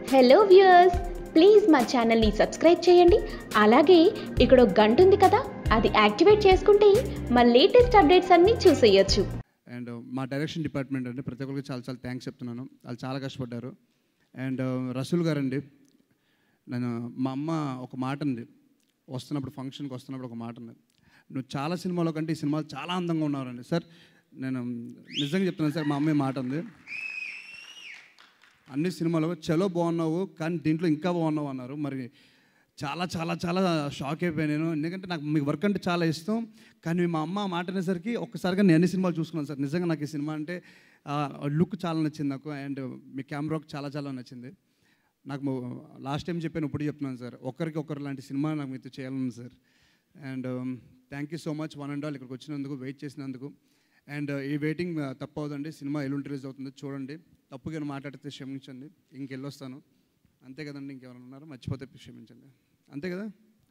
Hello viewers, please మా ఛానల్ని subscribe చేయండి. అలాగే ఇక్కడ ఒక గంట ఉంది కదా, అది యాక్టివేట్ చేసుకుంటే మా లేటెస్ట్ అప్డేట్స్ అన్నీ చూసేయొచ్చు. అండ్ మా డైరెక్షన్ డిపార్ట్మెంట్ అండి, ప్రతి ఒక్కరికి చాలా చాలా థ్యాంక్స్ చెప్తున్నాను. వాళ్ళు చాలా కష్టపడ్డారు. అండ్ రసూల్ గారు అండి, నేను మా అమ్మ ఒక మాట ఉంది, ఫంక్షన్కి వస్తున్నప్పుడు ఒక మాట ఉంది, నువ్వు చాలా సినిమాలో కంటే ఈ సినిమాలు చాలా అందంగా ఉన్నారండి సార్. నేను నిజంగా చెప్తున్నాను సార్, మా అమ్మ మాట ఉంది, అన్ని సినిమాలో చలో బాగున్నావు కానీ దీంట్లో ఇంకా బాగున్నావు అన్నారు. మరి చాలా చాలా చాలా షాక్ అయిపోయాను నేను, ఎందుకంటే నాకు మీ వర్క్ అంటే చాలా ఇష్టం. కానీ మా అమ్మ మాట అనేసరికి ఒక్కసారిగా నేను అన్ని సినిమాలు చూసుకున్నాను సార్. నిజంగా నాకు ఈ సినిమా అంటే లుక్ చాలా నచ్చింది నాకు, అండ్ మీ కెమెరా వర్క్ చాలా చాలా నచ్చింది నాకు. లాస్ట్ టైం చెప్పాను, ఇప్పుడు చెప్తున్నాను సార్, ఒకరు లాంటి సినిమా నాకు మీతో చేయాలని sir. And thank you so much one and all, ఇక్కడికి వచ్చినందుకు, వెయిట్ చేసినందుకు. అండ్ ఈ వెయిటింగ్ తప్పవదండి, సినిమా ఎల్లుండి రిలీజ్ అవుతుంది, చూడండి. తప్పుగా మాట్లాడితే క్షమించండి, ఇంకెళ్ళొస్తాను, అంతే కదండి. ఇంకెవరైనా ఉన్నారో మర్చిపోతే క్షమించండి, అంతే కదా.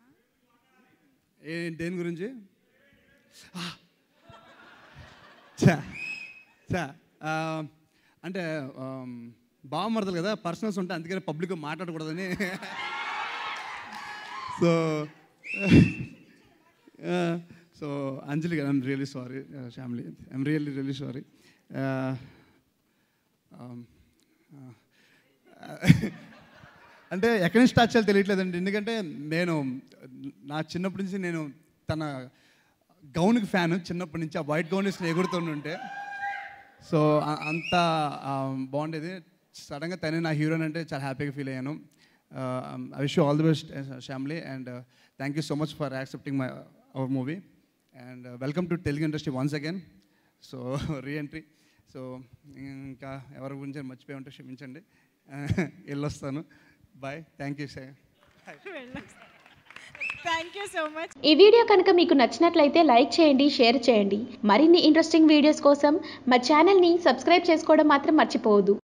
దేని గురించి అంటే బావమరదలు కదా, పర్సనల్స్ ఉంటాయి, అందుకని పబ్లిక్గా మాట్లాడకూడదని. సో అంజలి గారు, I'm really sorry, family, I'm really sorry. అంటే ఎక్కడి నుంచి స్టార్ట్ చేయాలో తెలియట్లేదండి, ఎందుకంటే నేను నా చిన్నప్పటి నుంచి నేను తన గౌన్కి ఫ్యాన్, చిన్నప్పటి నుంచి ఆ వైట్ గౌన్ వేసుకుని ఎగురుతుంటే. సో అంత బాగుండేది. సడన్గా తనే నా హీరోయిన్ అంటే చాలా హ్యాపీగా ఫీల్ అయ్యాను. I wish you all the best family, and thank you so much for accepting our movie, and welcome to Telugu industry once again. So reentry. So ఇంకా ఎవరి గురించి మర్చిపోయి ఉంటే క్షమించండి, వెళ్ళొస్తాను, bye, thank you sir. Thank you so much. ఈ video కనుక మీకు నచ్చినట్లయితే లైక్ చేయండి, షేర్ చేయండి. మరిన్ని ఇంట్రెస్టింగ్ వీడియోస్ కోసం మా ఛానల్ని సబ్స్క్రైబ్ చేసుకోవడం మాత్రం మర్చిపోవద్దు.